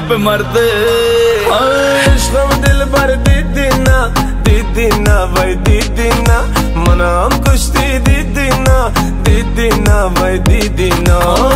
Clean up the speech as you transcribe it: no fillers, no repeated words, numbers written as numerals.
पे मरते। इश्क़ में दिल भर दीदी ना भाई दीदी ना, मना हम कुश्ती दीदी ना भाई दीदी ना।